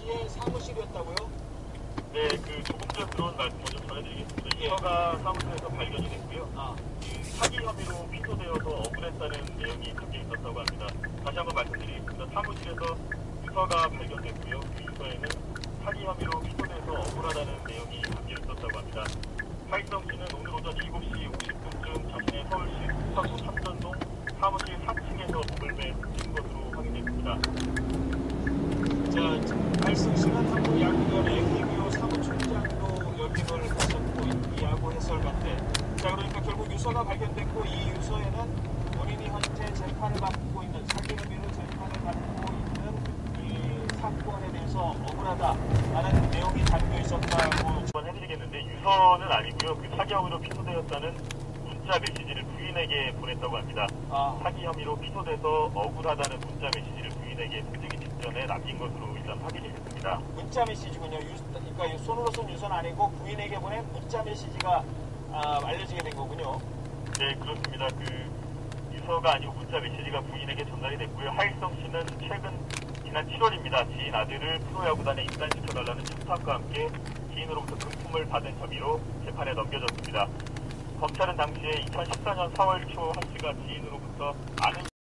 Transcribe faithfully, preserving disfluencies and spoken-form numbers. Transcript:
씨의 사무실이었다고요? 네, 그 조금 전 들어온 말씀 먼저 전해드리겠습니다. 예. 유서가 사무실에서 발견이 됐고요. 아, 그 사기 혐의로 피소되어서 억울했다는 내용이 담겨 있었다고 합니다. 다시 한번 말씀드리겠습니다. 사무실에서 유서가 발견됐고요. 그 유서에는 사기 혐의로 피소돼서 억울하다는 내용이 담겨 있었다고 합니다. 하익성 씨는 오늘 오전 일곱 시 오십 분쯤 자신의 서울시 서구 삼전동 사무실 삼 층에서 몸을 매 숨진 것으로 확인됐습니다. 자, 하익성 씨는 한국 야구연의 김효 사무총장도 역임을 했었고, 이 야구 해설가인데, 자, 그러니까 결국 유서가 발견됐고, 이 유서에는 본인이 현재 재판을 받고 있는, 사기 혐의로 재판을 받고 있는 이 사건에 대해서 억울하다라는 내용이 담겨 있었다고 한번 해드리겠는데, 유서는 아니고요. 그 사기 혐의로 피소되었다는 문자 메시지를 부인에게 보냈다고 합니다. 아, 사기 혐의로 피소돼서 억울하다는 문자 메시지를 부인에게 보내기 직전에 남긴 것으로 일단 확인이 됐습니다. 문자 메시지군요. 유, 그러니까 손으로 쓴 유서는 아니고 부인에게 보낸 문자 메시지가 아, 알려지게 된 거군요. 네, 그렇습니다. 그 유서가 아니고 문자 메시지가 부인에게 전달이 됐고요. 하익성 씨는 최근 지난 칠월입니다. 지인 아들을 프로야구단에 입단시켜달라는 청탁과 함께 지인으로부터 금품을 받은 혐의로 재판에 넘겨졌습니다. 검찰은 당시에 이천십사 년 사월 초 하 씨가 지인으로부터 아는